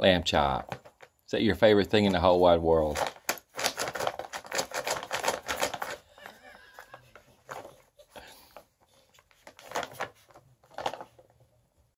Lamb chop. Is that your favorite thing in the whole wide world?